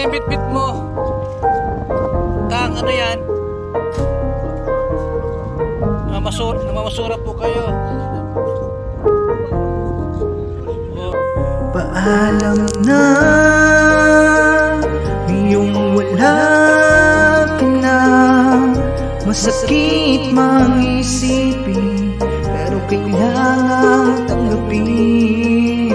yung bitbit mo. Kang ano yan? Namamasura po kayo. Paalam na, ngayong wala ka na. Masakit mang isipin, pero kailangan tanggapin.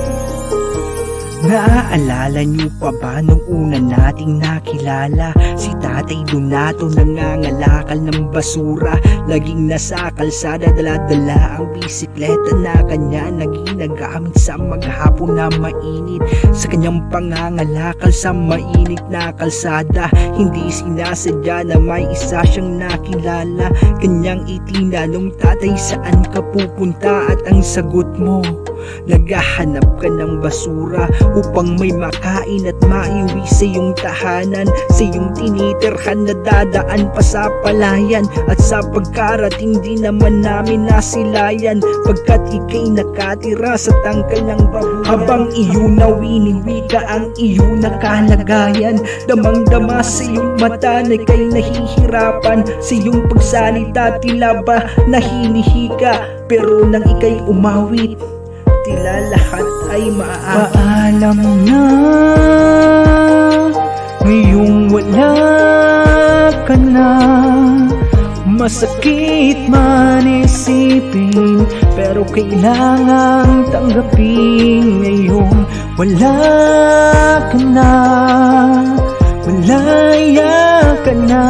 Naaalala niyo pa ba nung una nating nakilala? Si Tatay Donato nangangalakal ng basura, laging nasa kalsada, dala-dala ang bisikleta na kanya naging nagamit sa maghapon na mainit. Sa kanyang pangangalakal sa mainit na kalsada, hindi sinasadya na may isa siyang nakilala. Kanyang itinanong, tatay, saan ka pupunta? At ang sagot mo, naghahanap ka ng basura upang may makain at maiuwi sa iyong tahanan, sa iyong tinitirhan na dadaan pa sa palayan. At sa pagkarating di naman namin nasilayan, pagkat ika'y nakatira sa tangkal ng babuyan. Habang iyong nawiniwi ka ang iyong nakalagayan, damang-dama sa iyong mata na ika'y nahihirapan. Sa iyong pagsalita tila ba nahinihika, pero nang ika'y umawit, tila lahat ay maaari. Paalam na, ngayong wala ka na. Masakit man isipin, pero kailangang tanggapin. Ngayong wala ka na, malaya ka na.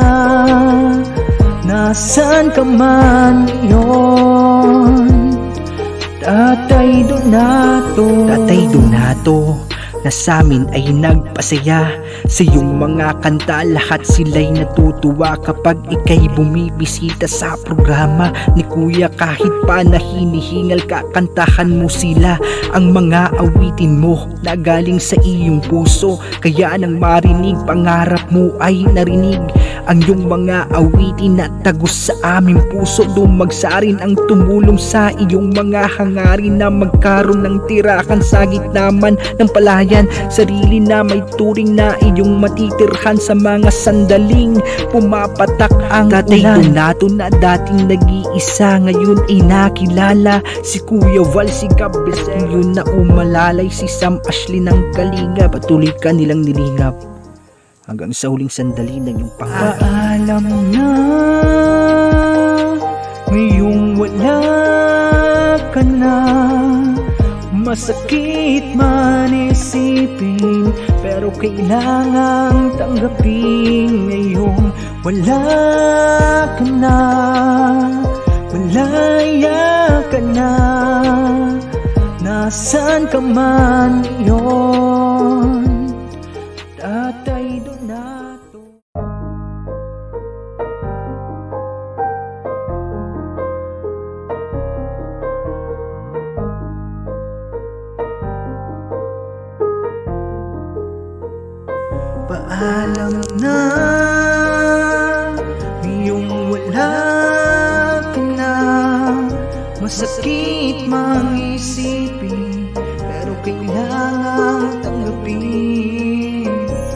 Nasaan ka man ngayon, Tatay Donato? Tatay Donato, na sa amin ay nagpasaya sa iyong mga kanta. Lahat sila'y natutuwa kapag ika'y bumibisita sa programa ni Kuya. Kahit pa na hinihingal ka, kantahan mo sila. Ang mga awitin mo na galing sa iyong puso, kaya nang marinig pangarap mo ay narinig. Ang iyong mga awitin na tagos sa aming puso, dumagsarin ang tumulong sa iyong mga hangarin na magkaroon ng tirahan sa gitna man ng palayan. Sarili na may turing na iyong matitirhan sa mga sandaling pumapatak ang Tatay Donato na dating nag-iisa, ngayon ay nakilala si Kuya Val, si Gabriel, yun na umalalay, si Sam Ashley ng Kalinga. Patuloy ka nilang nilingap hanggang sa huling sandali ng iyong pangarap. Paalam na, ngayong wala ka na. Masakit man isipin, pero kailangang tanggapin. Ngayong wala ka na, malaya ka na. Nasaan ka man ngayon, Tatay Donato? Paalam na, ngayong wala ka na. Masakit mang isipin, pero kailangang tanggapin.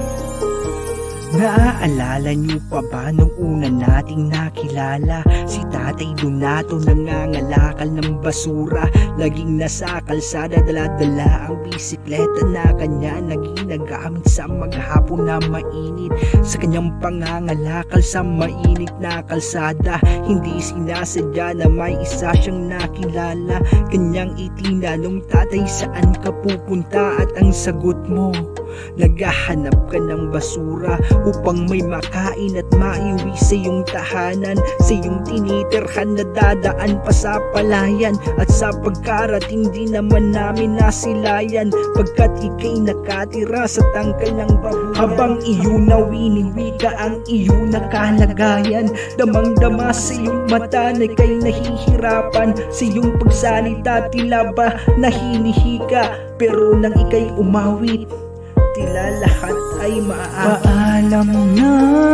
Naaalala niyo pa ba nung una nating nakilala? Si Tatay Donato nangangalakal ng basura, laging nasa kalsada, dala-dala ang bisikleta na kanya naging nagamit sa maghapon na mainit. Sa kanyang pangangalakal sa mainit na kalsada, hindi sinasadya na may isa siyang nakilala. Kanyang itinanong, tatay, saan ka pupunta? At ang sagot mo, naghahanap ka ng basura upang may makain at maiuwi sa iyong tahanan, sa iyong tinitirhan na dadaan pa sa palayan. At sa pagkarating di naman namin nasilayan, pagkat ika'y nakatira sa tangkal ng babuyan. Habang iyong nawiniwi ka ang iyong nakalagayan, damang-dama sa iyong mata na ika'y nahihirapan. Sa iyong pagsalita tila ba nahinihika, pero nang ika'y umawit, tila lahat ay maaari. Paalam na,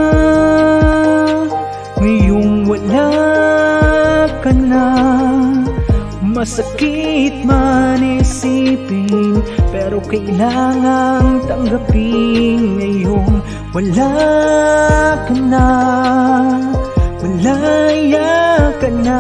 ngayong wala ka na. Masakit man isipin, pero kailangang tanggapin. Ngayon Wala ka na, malaya ka na,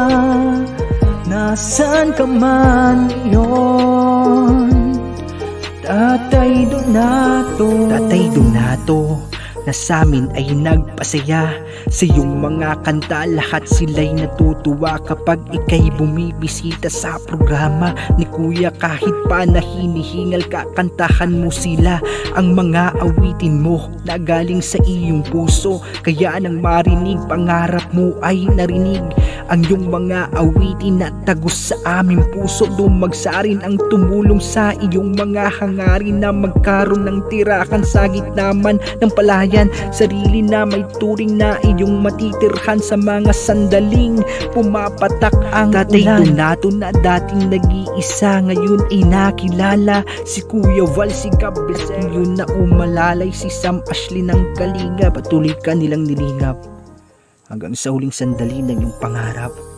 nasaan ka man ngayon? Tatay Donato, Tatay Donato, na sa amin ay nagpasaya sa iyong mga kanta. Lahat sila'y natutuwa kapag ika'y bumibisita sa programa ni Kuya. Kahit pa na hinihingal ka, kantahan mo sila ang mga awitin mo na galing sa iyong puso. Kaya nang marinig pangarap mo ay narinig ang iyong mga awitin na tagos sa aming puso. Dumagsarin ang tumulong sa iyong mga hangarin na magkaroon ng tirahan sa gitna man ng palayan. Sarili na may turing na iyong matitirhan sa mga sandaling pumapatak ang Tatay Donato na dating nag-iisa, ngayon ay nakilala si Kuya Val, si Gabesel, yun na umalalay si Sam Ashley ng Kalinga. Patuloy ka nilang nilingap hanggang sa huling sandali ng iyong pangarap.